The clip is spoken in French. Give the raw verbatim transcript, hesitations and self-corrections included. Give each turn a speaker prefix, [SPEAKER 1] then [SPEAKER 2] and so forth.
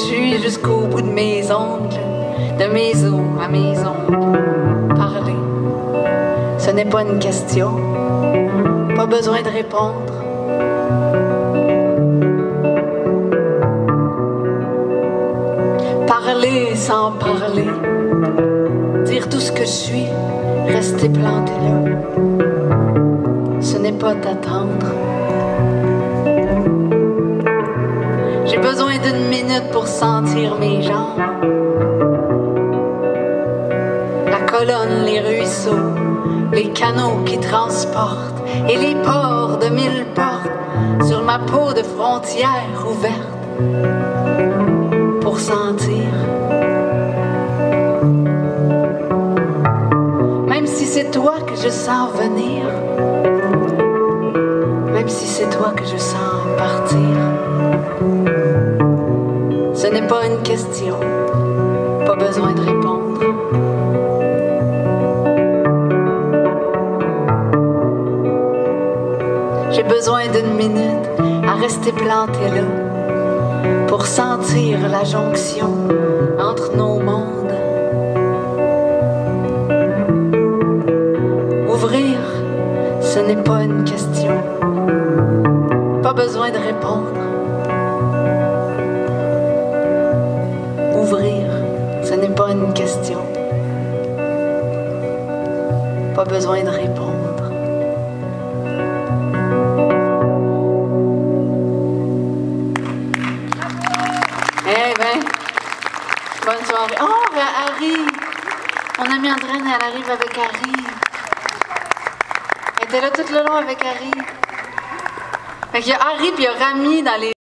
[SPEAKER 1] suis jusqu'au bout de mes ongles, de mes os à mes ongles. Parler, ce n'est pas une question, pas besoin de répondre. Parler sans parler, dire tout ce que je suis, rester planté là, ce n'est pas t'attendre. J'ai besoin d'une minute pour sentir mes jambes, la colonne, les ruisseaux, les canaux qui transportent et les ports de mille portes sur ma peau de frontière ouverte pour sentir. Même si c'est toi que je sens venir, même si c'est toi que je sens partir, ce n'est pas une question, pas besoin de répondre. J'ai besoin d'une minute à rester planté là pour sentir la jonction entre nos mondes. Ouvrir, ce n'est pas une question, pas besoin de répondre. Ouvrir, ce n'est pas une question, pas besoin de répondre. Eh ben, bonne soirée. Oh, Harry! Mon amie Andréane, elle arrive avec Harry. Elle était là tout le long avec Harry. Fait qu'il y a Harry puis il y a Rami dans les